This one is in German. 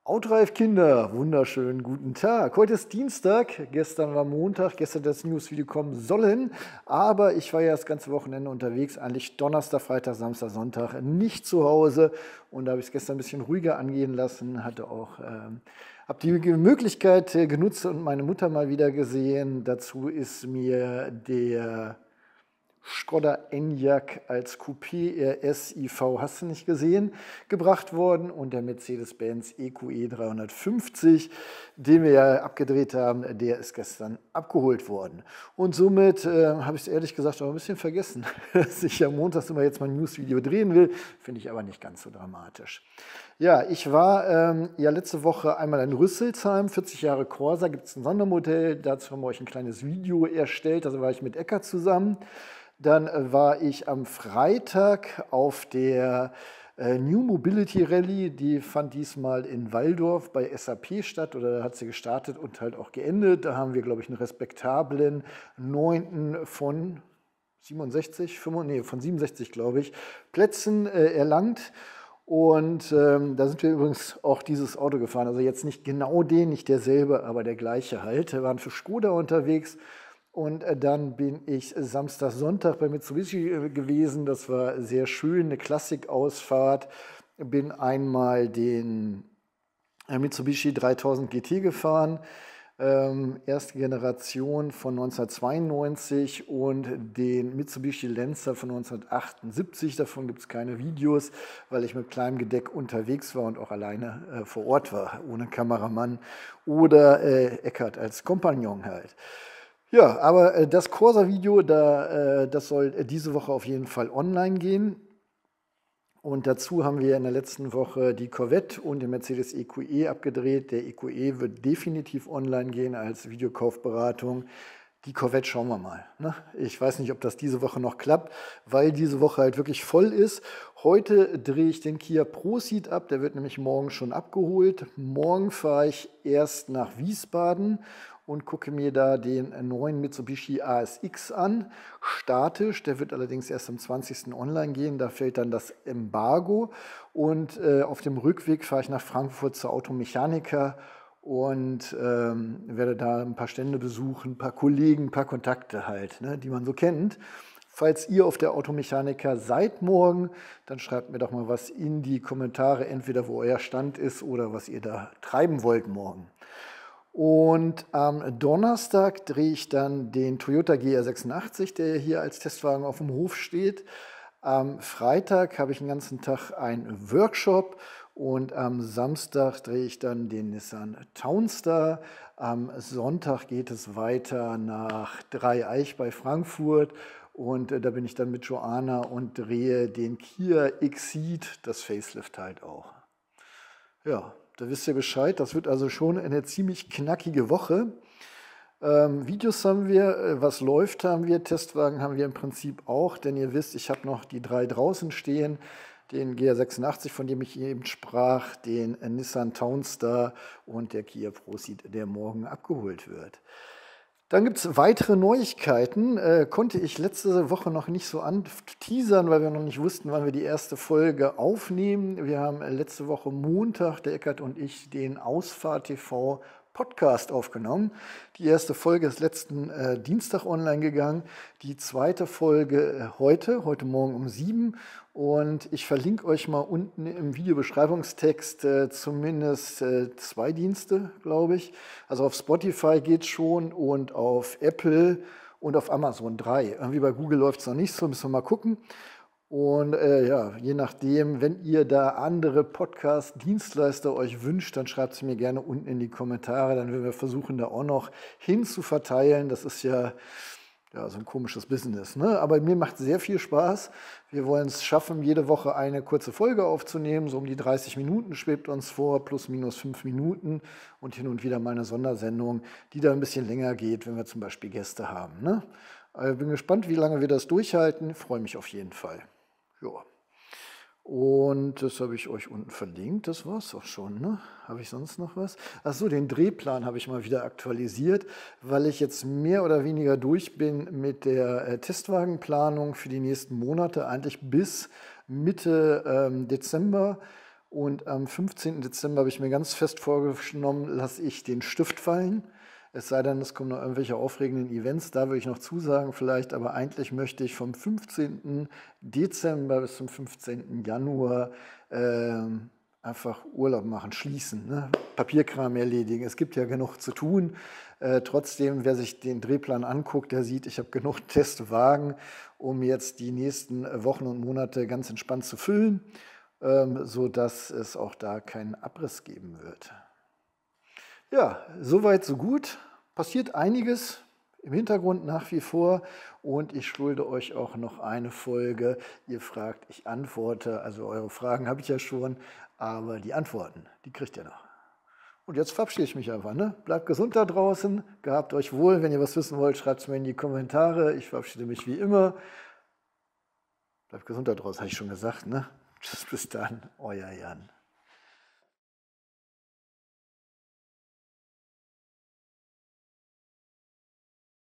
Outreif Kinder, wunderschönen guten Tag. Heute ist Dienstag, gestern war Montag, gestern das Newsvideo kommen sollen, aber ich war ja das ganze Wochenende unterwegs, eigentlich Donnerstag, Freitag, Samstag, Sonntag nicht zu Hause und da habe ich es gestern ein bisschen ruhiger angehen lassen, habe die Möglichkeit genutzt und meine Mutter mal wieder gesehen. Dazu ist mir der Škoda Enyaq als Coupé RS IV, hast du nicht gesehen, gebracht worden und der Mercedes-Benz EQE 350, den wir ja abgedreht haben, der ist gestern abgeholt worden. Und somit habe ich es ehrlich gesagt auch ein bisschen vergessen, dass ich ja montags immer jetzt mein Newsvideo drehen will, finde ich aber nicht ganz so dramatisch. Ja, ich war ja letzte Woche einmal in Rüsselsheim, 40 Jahre Corsa, gibt es ein Sondermodell, dazu haben wir euch ein kleines Video erstellt, also war ich mit Eckart zusammen. Dann war ich am Freitag auf der New Mobility Rally, die fand diesmal in Walldorf bei SAP statt oder da hat sie gestartet und halt auch geendet. Da haben wir, glaube ich, einen respektablen 9. von 67, von 67, glaube ich, Plätzen erlangt. Und da sind wir übrigens auch dieses Auto gefahren, also jetzt nicht genau den, nicht derselbe, aber der gleiche halt. Wir waren für Škoda unterwegs. Und dann bin ich Samstag, Sonntag bei Mitsubishi gewesen. Das war sehr schön, eine Klassikausfahrt. Bin einmal den Mitsubishi 3000 GT gefahren, erste Generation von 1992 und den Mitsubishi Lancer von 1978. Davon gibt es keine Videos, weil ich mit kleinem Gedeck unterwegs war und auch alleine vor Ort war, ohne Kameramann oder Eckart als Kompagnon halt. Ja, aber das Corsa-Video, das soll diese Woche auf jeden Fall online gehen. Und dazu haben wir in der letzten Woche die Corvette und den Mercedes EQE abgedreht. Der EQE wird definitiv online gehen als Videokaufberatung. Die Corvette schauen wir mal. Ne? Ich weiß nicht, ob das diese Woche noch klappt, weil diese Woche halt wirklich voll ist. Heute drehe ich den Kia Proceed ab, der wird nämlich morgen schon abgeholt. Morgen fahre ich erst nach Wiesbaden und gucke mir da den neuen Mitsubishi ASX an, statisch, der wird allerdings erst am 20. online gehen, da fällt dann das Embargo und auf dem Rückweg fahre ich nach Frankfurt zur Automechaniker und werde da ein paar Stände besuchen, ein paar Kollegen, ein paar Kontakte halt, ne, die man so kennt. Falls ihr auf der Automechaniker seid morgen, dann schreibt mir doch mal was in die Kommentare, entweder wo euer Stand ist oder was ihr da treiben wollt morgen. Und am Donnerstag drehe ich dann den Toyota GR86, der hier als Testwagen auf dem Hof steht. Am Freitag habe ich den ganzen Tag einen Workshop und am Samstag drehe ich dann den Nissan Townstar. Am Sonntag geht es weiter nach Dreieich bei Frankfurt und da bin ich dann mit Joanna und drehe den Kia Exceed, das Facelift halt auch. Ja. Da wisst ihr Bescheid, das wird also schon eine ziemlich knackige Woche. Videos haben wir, was läuft haben wir, Testwagen haben wir im Prinzip auch, denn ihr wisst, ich habe noch die 3 draußen stehen, den GR86, von dem ich eben sprach, den Nissan Townstar und der Kia Proceed, der morgen abgeholt wird. Dann gibt es weitere Neuigkeiten, konnte ich letzte Woche noch nicht so anteasern, weil wir noch nicht wussten, wann wir die erste Folge aufnehmen. Wir haben letzte Woche Montag, der Eckart und ich, den Ausfahrt TV Podcast aufgenommen. Die erste Folge ist letzten Dienstag online gegangen, die zweite Folge heute Morgen um 7. Und ich verlinke euch mal unten im Videobeschreibungstext zumindest 2 Dienste, glaube ich. Also auf Spotify geht es schon und auf Apple und auf Amazon 3. Irgendwie bei Google läuft es noch nicht so, müssen wir mal gucken. Und ja, je nachdem, wenn ihr da andere Podcast-Dienstleister euch wünscht, dann schreibt es mir gerne unten in die Kommentare. Dann werden wir versuchen, da auch noch hin zu verteilen. Das ist ja so ein komisches Business, ne? Aber mir macht sehr viel Spaß. Wir wollen es schaffen, jede Woche eine kurze Folge aufzunehmen. So um die 30 Minuten schwebt uns vor, plus minus 5 Minuten. Und hin und wieder mal eine Sondersendung, die da ein bisschen länger geht, wenn wir zum Beispiel Gäste haben, ne? Bin gespannt, wie lange wir das durchhalten. Freue mich auf jeden Fall. Ja. Und das habe ich euch unten verlinkt, das war es auch schon, ne? Habe ich sonst noch was? Achso, den Drehplan habe ich mal wieder aktualisiert, weil ich jetzt mehr oder weniger durch bin mit der Testwagenplanung für die nächsten Monate, eigentlich bis Mitte Dezember. Und am 15. Dezember habe ich mir ganz fest vorgenommen, lasse ich den Stift fallen. Es sei denn, es kommen noch irgendwelche aufregenden Events, da würde ich noch zusagen vielleicht, aber eigentlich möchte ich vom 15. Dezember bis zum 15. Januar einfach Urlaub machen, schließen, ne? Papierkram erledigen. Es gibt ja genug zu tun. Trotzdem, wer sich den Drehplan anguckt, der sieht, ich habe genug Testwagen, um jetzt die nächsten Wochen und Monate ganz entspannt zu füllen, sodass es auch da keinen Abriss geben wird. Ja, soweit, so gut. Passiert einiges im Hintergrund nach wie vor und ich schulde euch auch noch eine Folge. Ihr fragt, ich antworte. Also eure Fragen habe ich ja schon, aber die Antworten, die kriegt ihr noch. Und jetzt verabschiede ich mich einfach. Ne? Bleibt gesund da draußen, gehabt euch wohl. Wenn ihr was wissen wollt, schreibt es mir in die Kommentare. Ich verabschiede mich wie immer. Bleibt gesund da draußen, habe ich schon gesagt. Ne? Tschüss, bis dann, euer Jan.